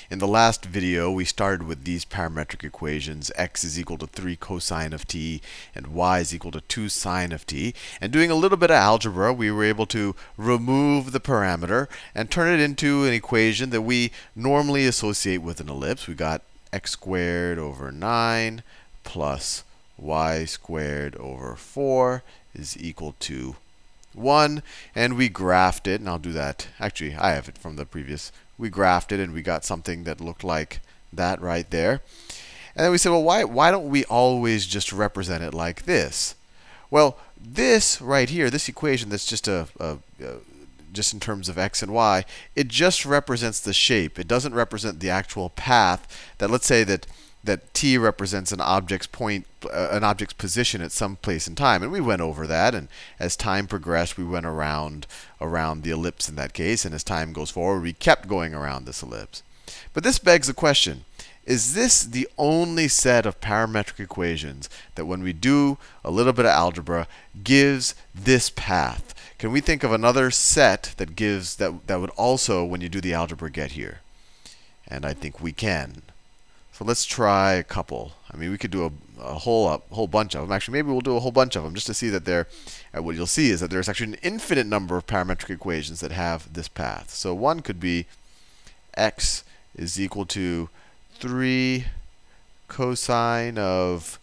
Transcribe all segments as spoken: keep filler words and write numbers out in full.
In the last video, we started with these parametric equations. X is equal to three cosine of t, and y is equal to two sine of t. And doing a little bit of algebra, we were able to remove the parameter and turn it into an equation that we normally associate with an ellipse. We got x squared over nine plus y squared over four is equal to one, and we graphed it, and I'll do that. Actually, I have it from the previous. We graphed it, and we got something that looked like that right there. And then we said, well, why, why don't we always just represent it like this? Well, this right here, this equation that's just a, a, a just in terms of x and y, it just represents the shape. It doesn't represent the actual path. That let's say that that t represents an object's point, uh, an object's position at some place in time, and we went over that. And as time progressed, we went around around the ellipse in that case, and as time goes forward, we kept going around this ellipse. But this begs the question: is this the only set of parametric equations that, when we do a little bit of algebra, gives this path? Can we think of another set that gives that that would also, when you do the algebra, get here? And I think we can. So let's try a couple. I mean, we could do a, a whole a whole bunch of them. Actually, maybe we'll do a whole bunch of them just to see that there. Uh, what you'll see is that there's actually an infinite number of parametric equations that have this path. So one could be x is equal to three cosine of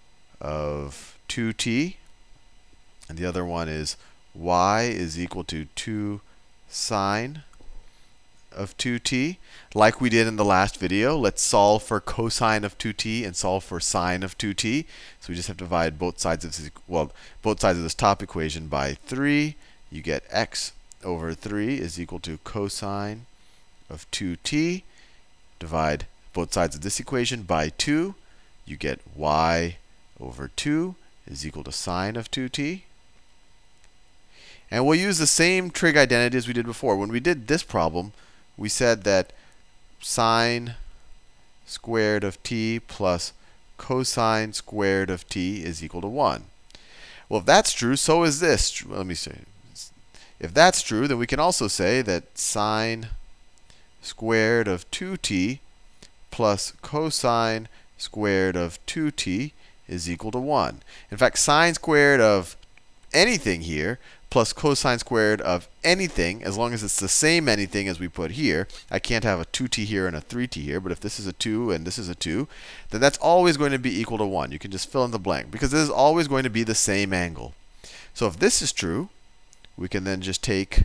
of two t, and the other one is y is equal to two sine of two t. Like we did in the last video, let's solve for cosine of two t and solve for sine of two t. So we just have to divide both sides of this, well, both sides of this top equation by three. You get x over three is equal to cosine of two t. Divide both sides of this equation by two. You get y over two is equal to sine of two t. And we'll use the same trig identity as we did before. When we did this problem, we said that sine squared of t plus cosine squared of t is equal to one. Well, if that's true, so is this. Let me say. If that's true, then we can also say that sine squared of two t plus cosine squared of two t is equal to one. In fact, sine squared of anything here plus cosine squared of anything, as long as it's the same anything as we put here. I can't have a two t here and a three t here, but if this is a two and this is a two, then that's always going to be equal to one. You can just fill in the blank, because this is always going to be the same angle. So if this is true, we can then just take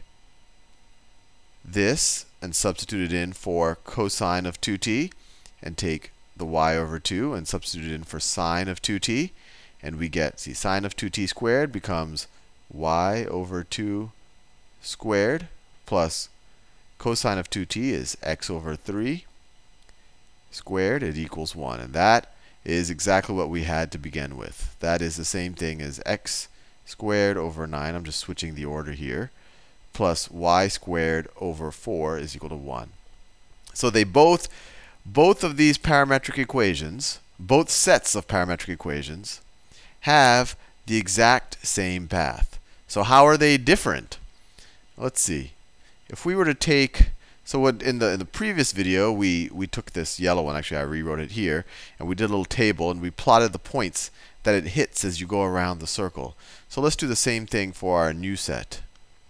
this and substitute it in for cosine of two t, and take the y over two and substitute it in for sine of two t. And we get, see, sine of two t squared becomes y over two squared plus cosine of two t is x over three squared. It equals one. And that is exactly what we had to begin with. That is the same thing as x squared over nine. I'm just switching the order here. Plus y squared over four is equal to one. So they both, both of these parametric equations, both sets of parametric equations, have the exact same path. So how are they different? Let's see. If we were to take, so what in the in the previous video we we took this yellow one. Actually, I rewrote it here, and we did a little table, and we plotted the points that it hits as you go around the circle. So let's do the same thing for our new set.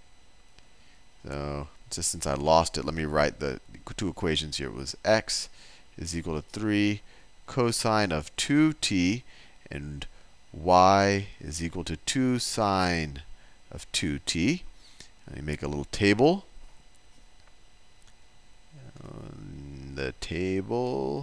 So just since I lost it, let me write the two equations here. It was x is equal to three cosine of two t, and y is equal to two sine of two t. Let me make a little table. Um, the table.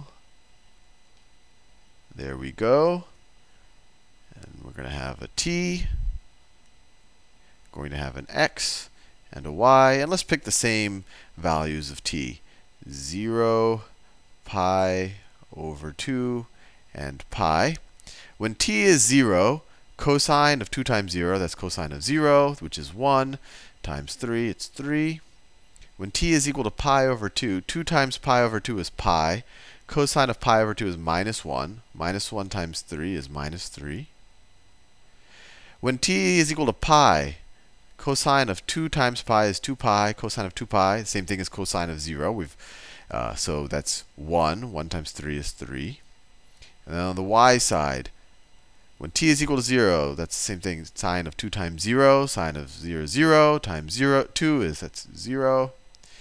There we go. And we're going to have a t. Going to have an x and a y. And let's pick the same values of t. zero, pi over two, and pi. When t is zero, cosine of two times zero, that's cosine of zero, which is one, times three, it's three. When t is equal to pi over two, two times pi over two is pi. Cosine of pi over two is minus one. Minus one times three is minus three. When t is equal to pi, cosine of two times pi is two pi. Cosine of two pi, same thing as cosine of zero. We've Uh, so that's one. one times three is three. And then on the y side, when t is equal to zero, that's the same thing. Sine of two times zero, sine of zero, zero, times zero, two is, that's zero.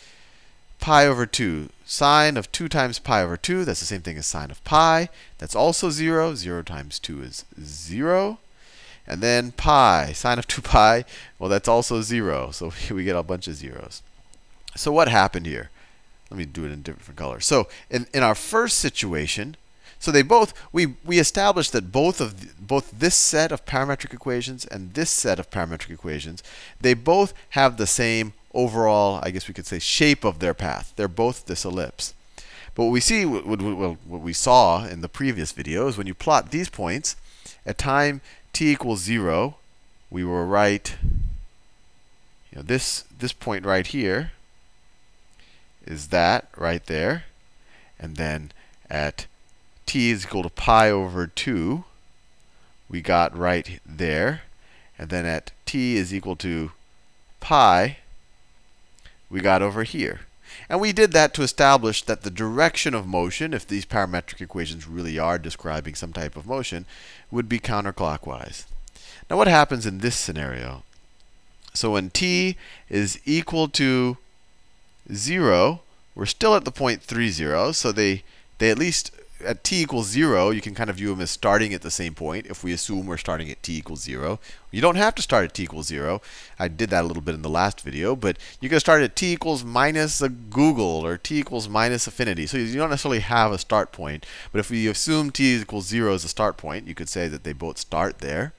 Pi over two, sine of two times pi over two, that's the same thing as sine of pi. That's also zero. zero times two is zero. And then pi, sine of two pi, well, that's also zero. So we get a bunch of zeros. So what happened here? Let me do it in different colors. So in, in our first situation, so they both, we, we established that both of the, both this set of parametric equations and this set of parametric equations, they both have the same overall, I guess we could say, shape of their path. They're both this ellipse. But what we see, what, what, what we saw in the previous video is when you plot these points, at time t equals zero, we were right, you know, this, this point right here is that right there. And then at t is equal to pi over two, we got right there. And then at t is equal to pi, we got over here. And we did that to establish that the direction of motion, if these parametric equations really are describing some type of motion, would be counterclockwise. Now what happens in this scenario? So when t is equal to zero, we're still at the point three zero. So they, they at least, at t equals zero, you can kind of view them as starting at the same point if we assume we're starting at t equals zero. You don't have to start at t equals zero. I did that a little bit in the last video. But you can start at t equals minus a Google or t equals minus affinity. So you don't necessarily have a start point. But if we assume t equals zero as a start point, you could say that they both start there.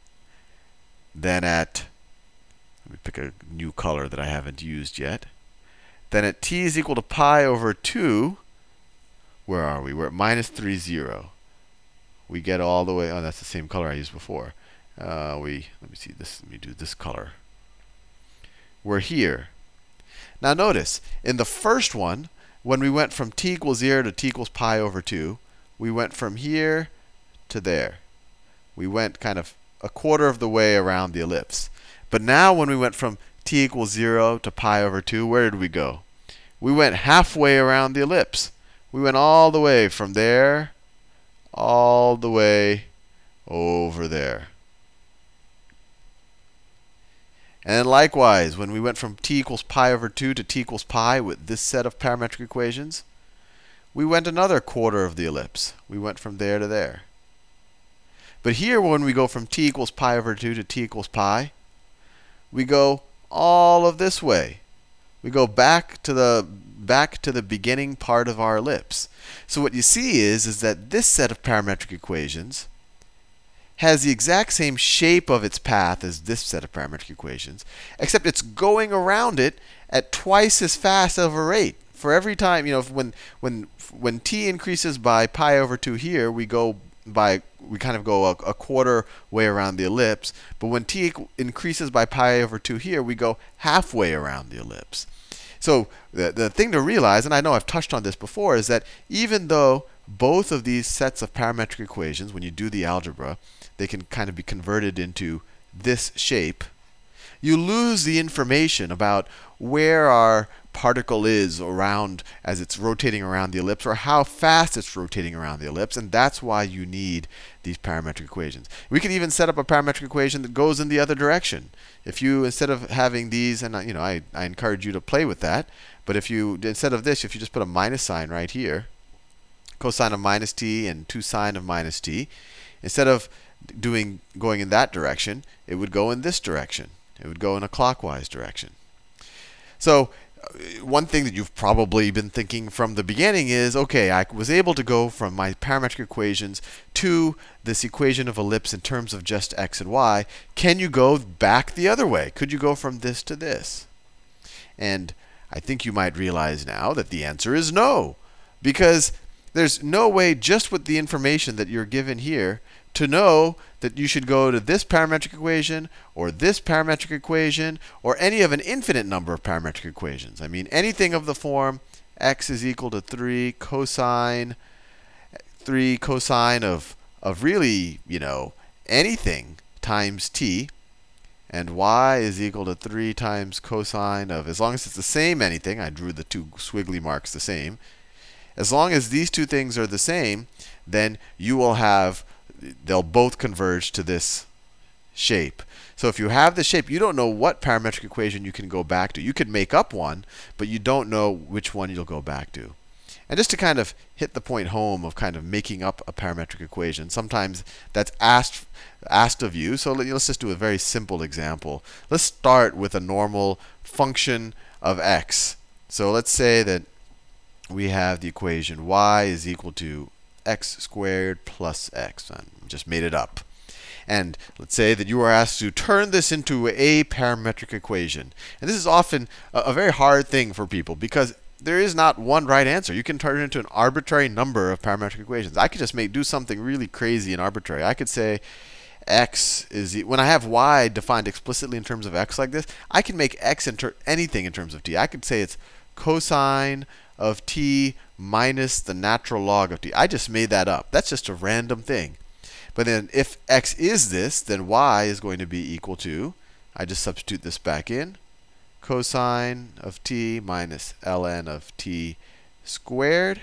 Then at, let me pick a new color that I haven't used yet. Then at t is equal to pi over two, where are we? We're at minus three, zero. We get all the way, oh, that's the same color I used before. Uh, we, let me see this, let me do this color. We're here. Now notice, in the first one, when we went from t equals zero to t equals pi over two, we went from here to there. We went kind of a quarter of the way around the ellipse. But now when we went from t equals zero to pi over two, where did we go? We went halfway around the ellipse. We went all the way from there, all the way over there. And likewise, when we went from t equals pi over two to t equals pi with this set of parametric equations, we went another quarter of the ellipse. We went from there to there. But here, when we go from t equals pi over two to t equals pi, we go all of this way. We go back to the back to the beginning part of our ellipse. So what you see is, is that this set of parametric equations has the exact same shape of its path as this set of parametric equations, except it's going around it at twice as fast of a rate. For every time, you know, when when when t increases by pi over two here, we go by we kind of go a, a quarter way around the ellipse. But when t increases by pi over two here, we go halfway around the ellipse. So the, the thing to realize, and I know I've touched on this before, is that even though both of these sets of parametric equations, when you do the algebra, they can kind of be converted into this shape, you lose the information about where our particle is around as it's rotating around the ellipse, or how fast it's rotating around the ellipse, and that's why you need these parametric equations. We could even set up a parametric equation that goes in the other direction. If you, instead of having these, and you know, I, I encourage you to play with that, but if you, instead of this, if you just put a minus sign right here, cosine of minus t and two sine of minus t, instead of doing going in that direction, it would go in this direction. It would go in a clockwise direction. So one thing that you've probably been thinking from the beginning is, okay, I was able to go from my parametric equations to this equation of ellipse in terms of just x and y. Can you go back the other way? Could you go from this to this? And I think you might realize now that the answer is no, because there's no way just with the information that you're given here to know that you should go to this parametric equation or this parametric equation or any of an infinite number of parametric equations. I mean, anything of the form x is equal to three cosine, three cosine of, of really, you know, anything times t and y is equal to three times cosine of, as long as it's the same anything, I drew the two squiggly marks the same. As long as these two things are the same, then you will have, they'll both converge to this shape. So if you have the shape, you don't know what parametric equation you can go back to. You could make up one, but you don't know which one you'll go back to. And just to kind of hit the point home of kind of making up a parametric equation, sometimes that's asked asked of you. So let's just do a very simple example. Let's start with a normal function of x. So let's say that we have the equation y is equal to x squared plus x. I just made it up. And let's say that you are asked to turn this into a parametric equation. And this is often a, a very hard thing for people because there is not one right answer. You can turn it into an arbitrary number of parametric equations. I could just make do something really crazy and arbitrary. I could say x is, when I have y defined explicitly in terms of x like this, I can make x into anything in terms of t. I could say it's cosine of t minus the natural log of t. I just made that up. That's just a random thing. But then if x is this, then y is going to be equal to, I just substitute this back in, cosine of t minus ln of t squared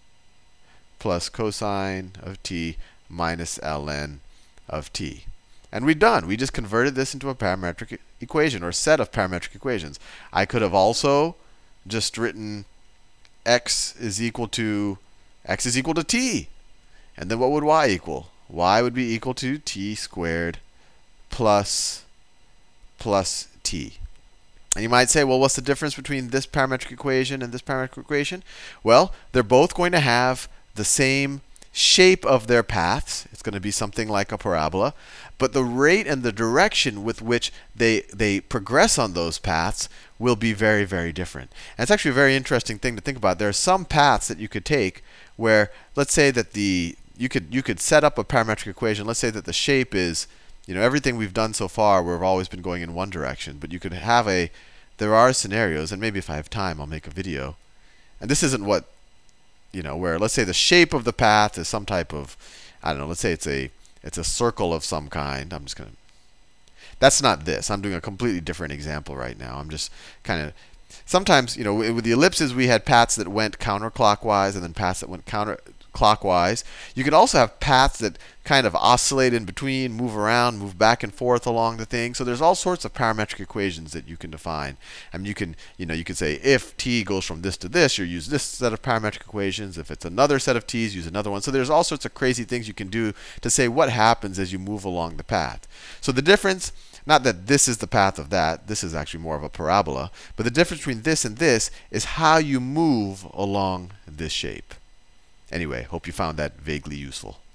plus cosine of t minus ln of t. And we're done. We just converted this into a parametric equation or set of parametric equations. I could have also just written x is equal to x is equal to t. And then what would y equal? Y would be equal to t squared plus plus t. And you might say, well, what's the difference between this parametric equation and this parametric equation? Well, they're both going to have the same shape of their paths. It's going to be something like a parabola. But the rate and the direction with which they, they progress on those paths will be very, very different. And it's actually a very interesting thing to think about. There are some paths that you could take where, let's say that the you could you could set up a parametric equation. Let's say that the shape is, you know, everything we've done so far, we've always been going in one direction. But you could have a, there are scenarios, and maybe if I have time, I'll make a video. And this isn't what, you know, where let's say the shape of the path is some type of, I don't know, let's say it's a it's a circle of some kind. I'm just going to, that's not this. I'm doing a completely different example right now. I'm just kind of, sometimes, you know, with the ellipses, we had paths that went counterclockwise and then paths that went counterclockwise. You can also have paths that kind of oscillate in between, move around, move back and forth along the thing. So there's all sorts of parametric equations that you can define. I mean, you can, you know, you can say if t goes from this to this, you use this set of parametric equations. If it's another set of t's, use another one. So there's all sorts of crazy things you can do to say what happens as you move along the path. So the difference, not that this is the path of that, this is actually more of a parabola, but the difference between this and this is how you move along this shape. Anyway, hope you found that vaguely useful.